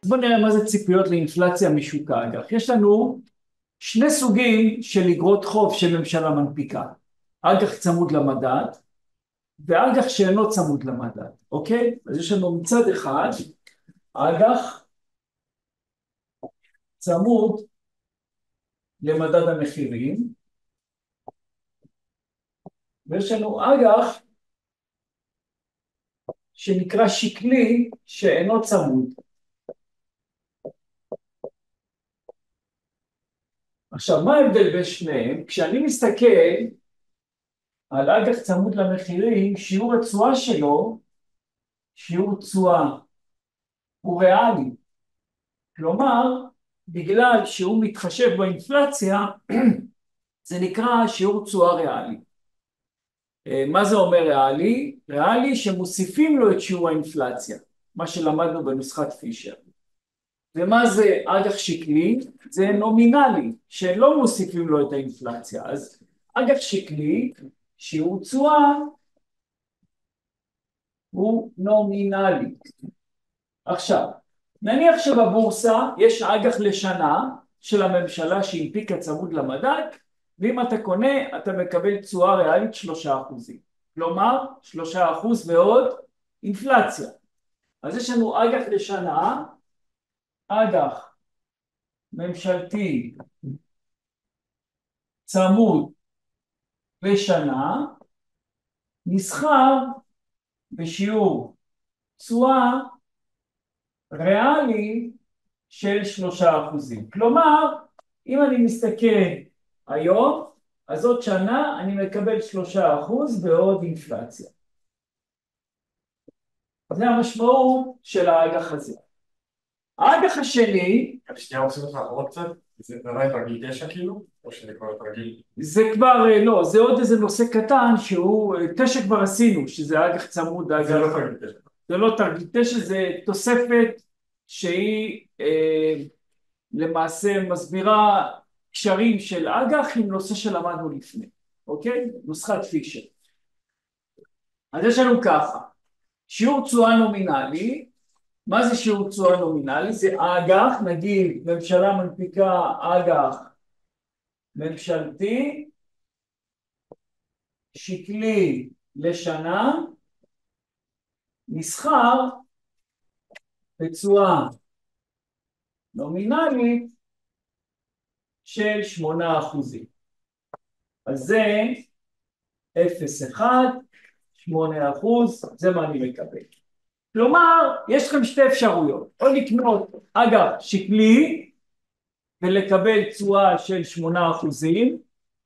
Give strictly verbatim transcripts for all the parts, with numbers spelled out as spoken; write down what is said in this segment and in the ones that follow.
אז בואו נראה מה זה ציפיות לאינפלציה משוק האג"ח. יש לנו שני סוגים של אגרות חוב שממשלה מנפיקה. אג"ח צמוד למדד ואג"ח שאינו צמוד למדד, אוקיי? אז יש לנו מצד אחד אג"ח צמוד למדד המחירים, ויש לנו אג"ח שנקרא שקלי שאינו צמוד. עכשיו, מה ההבדל בין שניהם? כשאני מסתכל על אג"ח צמוד למחירים, שיעור התשואה שלו, שיעור תשואה, הוא ריאלי. כלומר, בגלל שהוא מתחשב באינפלציה, זה נקרא שיעור תשואה ריאלי. מה זה אומר ריאלי? ריאלי שמוסיפים לו את שיעור האינפלציה, מה שלמדנו בנוסחת פישר. ומה זה אג"ח שקלי? זה נומינלי, שלא מוסיפים לו את האינפלציה. אז אג"ח שקלי, שיעור תשואה, הוא נומינלי. עכשיו, נניח שבבורסה יש אג"ח לשנה של הממשלה שהנפיקה צמוד למדד, ואם אתה קונה, אתה מקבל תשואה ריאלית שלושה אחוזים. כלומר, שלושה אחוז ועוד אינפלציה. אז יש לנו אג"ח לשנה, אג"ח ממשלתי צמוד לשנה, נסחר בשיעור תשואה ריאלי של שלושה אחוזים. כלומר, אם אני מסתכל היום, אז עוד שנה אני מקבל שלושה אחוז ועוד אינפלציה. זה המשמעות של האג"ח הזה. האג"ח השני, שנייה עושים לך עוד קצת, זה נראה תרגיל תשע כאילו, או שזה כבר תרגיל? זה כבר, לא, זה עוד איזה נושא קטן שהוא, תשע כבר עשינו, שזה אג"ח צמוד, אג"ח. זה לא תרגיל תשע. זה לא תרגיל תשע, זה תוספת שהיא אה, למעשה מסבירה קשרים של אג"ח עם נושא שלמדנו לפני, אוקיי? נוסחת פישר. אז יש לנו ככה, שיעור תשואה נומינלי. מה זה שיעור תשואה נומינלי? זה אג"ח, נגיד ממשלה מנפיקה אג"ח ממשלתי, שקלי לשנה, נסחר בתשואה נומינלית של שמונה אחוזים. אז זה אפס אחד, שמונה אחוז, זה מה אני מקבל. כלומר, יש לכם שתי אפשרויות, או לקנות אג"ח שקלי ולקבל תשואה של שמונה אחוזים,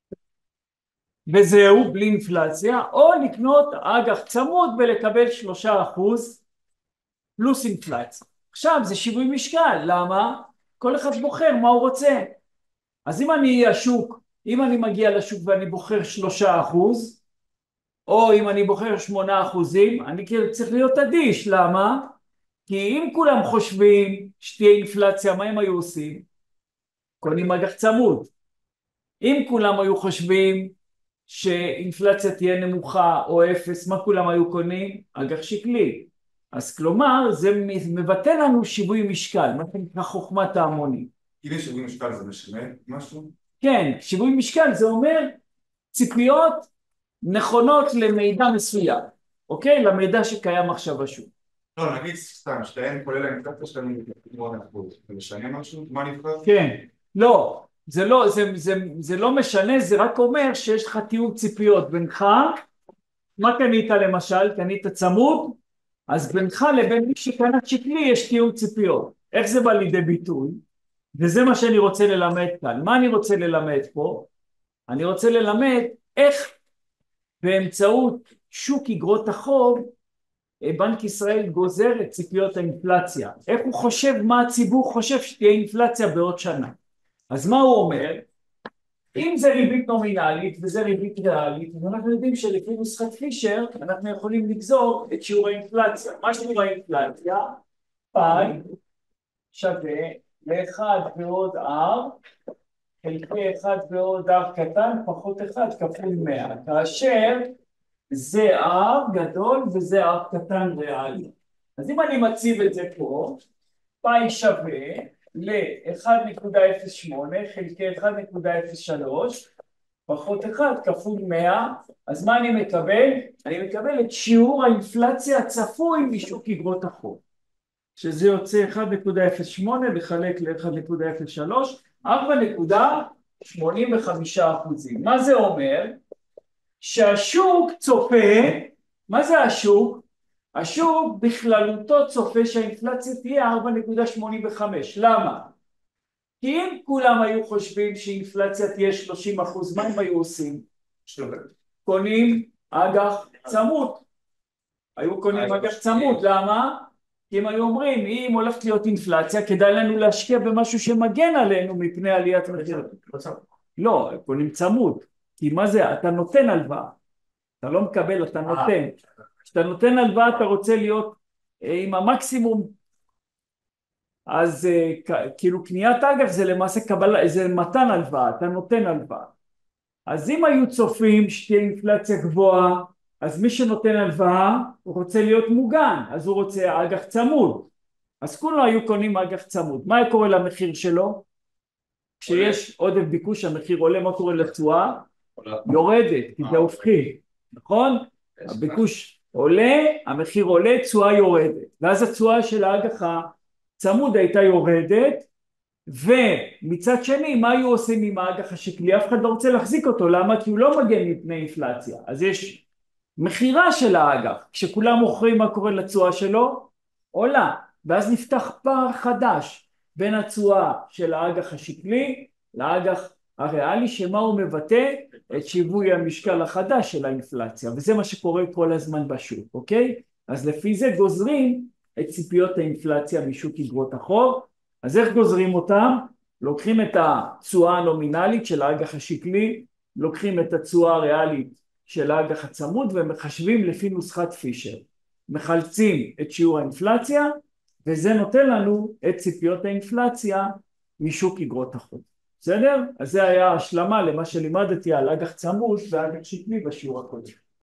וזהו, בלי אינפלציה, או לקנות אג"ח צמוד ולקבל שלושה אחוז פלוס אינפלציה. עכשיו זה שיווי משקל, למה? כל אחד בוחר מה הוא רוצה. אז אם אני השוק, אם אני מגיע לשוק ואני בוחר שלושה אחוז, או אם אני בוחר שמונה אחוזים, אני צריך להיות אדיש, למה? כי אם כולם חושבים שתהיה אינפלציה, מה הם היו עושים? קונים אג"ח צמוד. אם כולם היו חושבים שאינפלציה תהיה נמוכה או אפס, מה כולם היו קונים? אג"ח שקלי. אז כלומר, זה מבטא לנו שיווי משקל, מה שנקרא חוכמת ההמונים. אם יש שיווי משקל זה משנה משהו? כן, שיווי משקל זה אומר ציפיות נכונות למידע מסוים, אוקיי? למידע שקיים עכשיו בשוק. לא, נגיד סתם, שתיהן כולל האינפלציה שלנו שמונה אחוז, זה משנה משהו? מה נבחר? כן, לא, זה לא, זה, זה, זה לא משנה, זה רק אומר שיש לך תיאום ציפיות בינך, מה קנית למשל? קנית צמוד, אז בינך לבין מי שקנה שקלי יש תיאום ציפיות. איך זה בא לידי ביטוי? וזה מה שאני רוצה ללמד כאן. מה אני רוצה ללמד פה? אני רוצה ללמד איך באמצעות שוק אגרות החוב, בנק ישראל גוזר את ציפיות האינפלציה. איך הוא חושב, מה הציבור חושב שתהיה אינפלציה בעוד שנה. אז מה הוא אומר? אם זה ריבית נומינלית וזה ריבית ריאלית, אז אנחנו יודעים שלפי נוסחת פישר, אנחנו יכולים לגזור את שיעור האינפלציה. מה שיעור האינפלציה? פאי שווה ל-אחד ועוד R, חלקי אחד ועוד R קטן, פחות אחד כפול מאה. כאשר זה R גדול וזה R קטן ריאלי. אז אם אני מציב את זה פה, פאי שווה ל-אחת נקודה אפס שמונה חלקי אחת נקודה אפס שלוש פחות אחד כפול מאה, אז מה אני מקבל? אני מקבל את שיעור האינפלציה הצפוי משוק אגרות החוב, שזה יוצא אחת נקודה אפס שמונה לחלק ל-אחת נקודה אפס שלוש, ארבע נקודה שמונים וחמישה אחוזים. מה זה אומר? שהשוק צופה, מה זה השוק? השוק בכללותו צופה שהאינפלציה תהיה ארבע נקודה שמונים וחמש. למה? כי אם כולם היו חושבים שאינפלציה תהיה שלושים אחוז, מה הם היו עושים? קונים אג"ח צמוד. היו קונים אג"ח צמוד, למה? כי הם היו אומרים, אם הולכת להיות אינפלציה, כדאי לנו להשקיע במשהו שמגן עלינו מפני עליית מחיר. לא, הם קונים צמוד. כי מה זה? אתה נותן הלוואה. אתה לא מקבל, אתה נותן. כשאתה נותן הלוואה, אתה רוצה להיות עם המקסימום. אז כאילו קניית אג"ח זה למעשה קבלה, זה מתן הלוואה, אתה נותן הלוואה. אז אם היו צופים שתהיה אינפלציה גבוהה, אז מי שנותן הלוואה הוא רוצה להיות מוגן, אז הוא רוצה אג"ח צמוד. אז כולם היו קונים אג"ח צמוד. מה קורה למחיר שלו? כשיש עודף ביקוש המחיר עולה, מה קורה לתשואה? יורדת, כי זה הופכי, נכון? הביקוש עולה, המחיר עולה, תשואה יורדת. ואז התשואה של האג"ח הצמוד הייתה יורדת, ומצד שני, מה היו עושים עם האג"ח השקלי? אף אחד לא רוצה להחזיק אותו, למה? כי הוא לא מגן מפני אינפלציה. אז יש מחירה של האג"ח, כשכולם מוכרים מה קורה לתשואה שלו? עולה, ואז נפתח פער חדש בין התשואה של האג"ח השקלי לאג"ח הריאלי, שמה הוא מבטא? את שיווי המשקל החדש של האינפלציה, וזה מה שקורה כל הזמן בשוק, אוקיי? אז לפי זה גוזרים את ציפיות האינפלציה משוק אגרות החוב. אז איך גוזרים אותם? לוקחים את התשואה הנומינלית של האג"ח השקלי, לוקחים את התשואה הריאלית של האג"ח הצמוד ומחשבים לפי נוסחת פישר. מחלצים את שיעור האינפלציה, וזה נותן לנו את ציפיות האינפלציה משוק אגרות החוב. בסדר? אז זה היה השלמה למה שלימדתי על אג"ח צמוד ואג"ח שקלי בשיעור הקודם.